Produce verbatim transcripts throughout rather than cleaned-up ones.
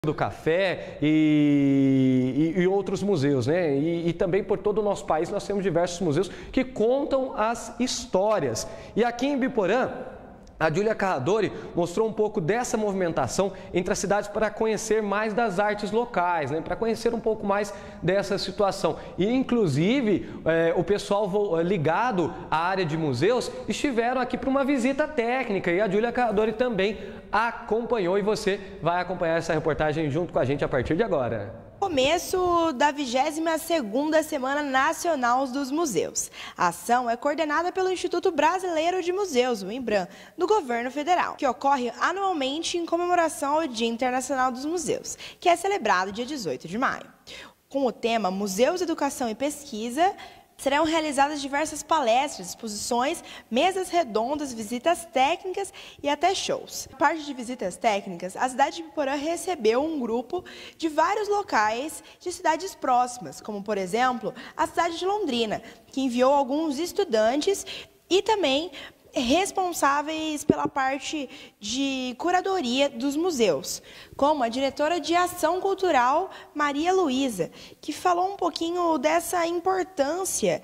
do Café e, e, e outros museus, né? E, e também por todo o nosso país nós temos diversos museus que contam as histórias. E aqui em Biporã, a Júlia Carradori mostrou um pouco dessa movimentação entre as cidades para conhecer mais das artes locais, né? Para conhecer um pouco mais dessa situação. E, inclusive, é, o pessoal ligado à área de museus estiveram aqui para uma visita técnica e a Júlia Carradori também acompanhou e você vai acompanhar essa reportagem junto com a gente a partir de agora. Começo da vigésima segunda Semana Nacional dos Museus. A ação é coordenada pelo Instituto Brasileiro de Museus, o INBRAM, do Governo Federal, que ocorre anualmente em comemoração ao Dia Internacional dos Museus, que é celebrado dia dezoito de maio. Com o tema Museus, Educação e Pesquisa, serão realizadas diversas palestras, exposições, mesas redondas, visitas técnicas e até shows. Na parte de visitas técnicas, a cidade de Biporã recebeu um grupo de vários locais de cidades próximas, como, por exemplo, a cidade de Londrina, que enviou alguns estudantes e também responsáveis pela parte de curadoria dos museus, como a diretora de Ação Cultural, Maria Luísa, que falou um pouquinho dessa importância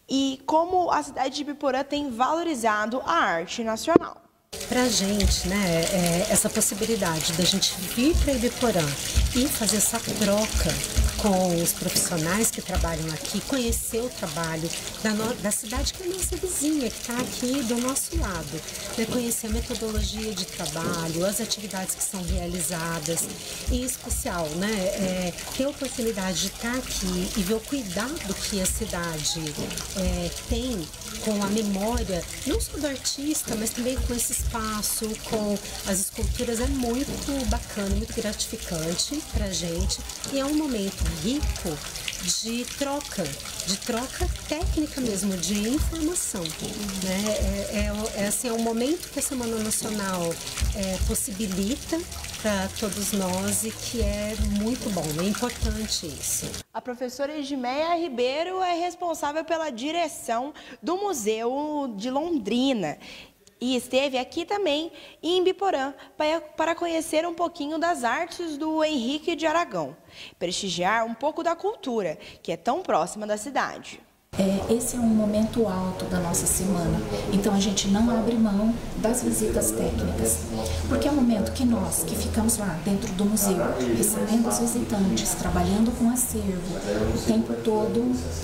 e como a cidade de Biporã tem valorizado a arte nacional. Para a gente, né, é, essa possibilidade da gente vir para Ibiporã e fazer essa troca com os profissionais que trabalham aqui, conhecer o trabalho da, no, da cidade que é a nossa vizinha, que está aqui do nosso lado, né, conhecer a metodologia de trabalho, as atividades que são realizadas, e em especial, né, é, ter a oportunidade de estar aqui e ver o cuidado que a cidade é, tem com a memória, não só do artista, mas também com esse espaço, com as esculturas, é muito bacana, muito gratificante para a gente e é um momento rico de troca, de troca técnica mesmo, de informação. Né? É, é, é, assim, é um momento que a Semana Nacional é, possibilita para todos nós e que é muito bom, é importante isso. A professora Edmeia Ribeiro é responsável pela direção do Museu de Londrina e esteve aqui também em Biporã para conhecer um pouquinho das artes do Henrique de Aragão, prestigiar um pouco da cultura, que é tão próxima da cidade. É, esse é um momento alto da nossa semana, então a gente não abre mão das visitas técnicas, porque é um momento que nós, que ficamos lá dentro do museu, recebendo os visitantes, trabalhando com acervo, o tempo todo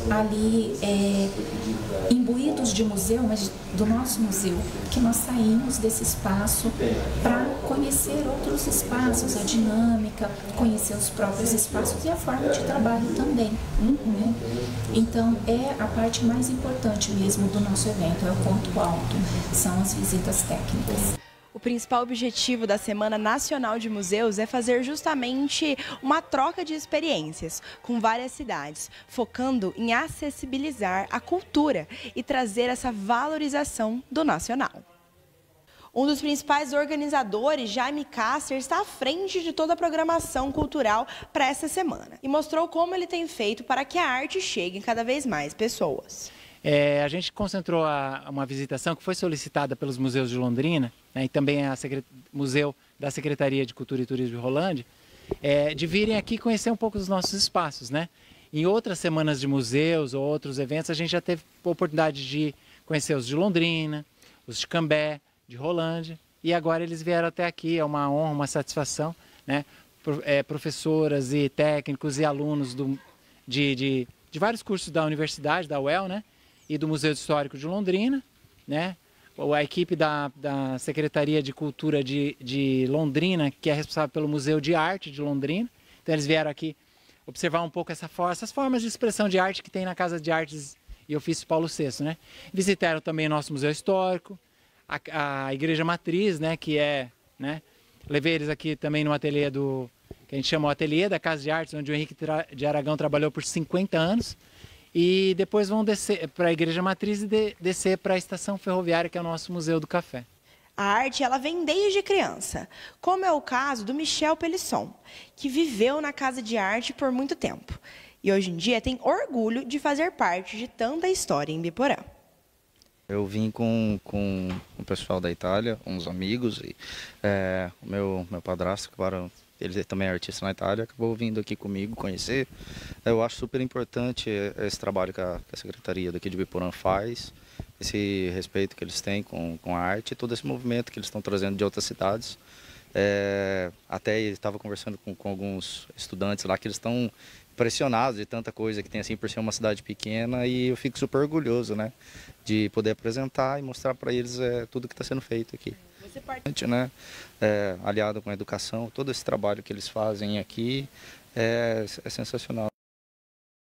ali é, imbuídos de museu, mas do nosso museu, que nós saímos desse espaço para conhecer outros espaços, a dinâmica, conhecer os próprios espaços e a forma de trabalho também. Né? Então, é a parte mais importante mesmo do nosso evento, é o ponto alto, são as visitas técnicas. O principal objetivo da Semana Nacional de Museus é fazer justamente uma troca de experiências com várias cidades, focando em acessibilizar a cultura e trazer essa valorização do nacional. Um dos principais organizadores, Jaime Cácer, está à frente de toda a programação cultural para essa semana e mostrou como ele tem feito para que a arte chegue em cada vez mais pessoas. É, a gente concentrou a, uma visitação que foi solicitada pelos museus de Londrina, né, e também a Secret... Museu da Secretaria de Cultura e Turismo de Rolândia, é, de virem aqui conhecer um pouco dos nossos espaços. Né? Em outras semanas de museus ou outros eventos, a gente já teve a oportunidade de conhecer os de Londrina, os de Cambé, de Rolândia, e agora eles vieram até aqui, é uma honra, uma satisfação, né? É, professoras e técnicos e alunos do, de, de, de vários cursos da universidade, da U E L, né? E do Museu Histórico de Londrina, né? A equipe da, da Secretaria de Cultura de, de Londrina, que é responsável pelo Museu de Arte de Londrina, então eles vieram aqui observar um pouco essa for essas formas de expressão de arte que tem na Casa de Artes e Ofícios Paulo sexto, né? Visitaram também o nosso Museu Histórico, A, a Igreja Matriz, né, que é, né, levei eles aqui também no ateliê do, que a gente chama o ateliê da Casa de Artes, onde o Henrique de Aragão trabalhou por cinquenta anos, e depois vão descer para a Igreja Matriz e de, descer para a Estação Ferroviária, que é o nosso Museu do Café. A arte, ela vem desde criança, como é o caso do Michel Pelisson, que viveu na Casa de Arte por muito tempo, e hoje em dia tem orgulho de fazer parte de tanta história em Biporã. Eu vim com, com o pessoal da Itália, uns amigos, e é, o meu, meu padrasto, que agora ele também é artista na Itália, acabou vindo aqui comigo conhecer. Eu acho super importante esse trabalho que a, que a Secretaria daqui de Biporã faz, esse respeito que eles têm com, com a arte e todo esse movimento que eles estão trazendo de outras cidades. É, até estava conversando com, com alguns estudantes lá que eles estão impressionados de tanta coisa que tem assim por ser uma cidade pequena, e eu fico super orgulhoso, né, de poder apresentar e mostrar para eles é, tudo que está sendo feito aqui. Você parte... né, é, aliado com a educação, todo esse trabalho que eles fazem aqui é, é sensacional.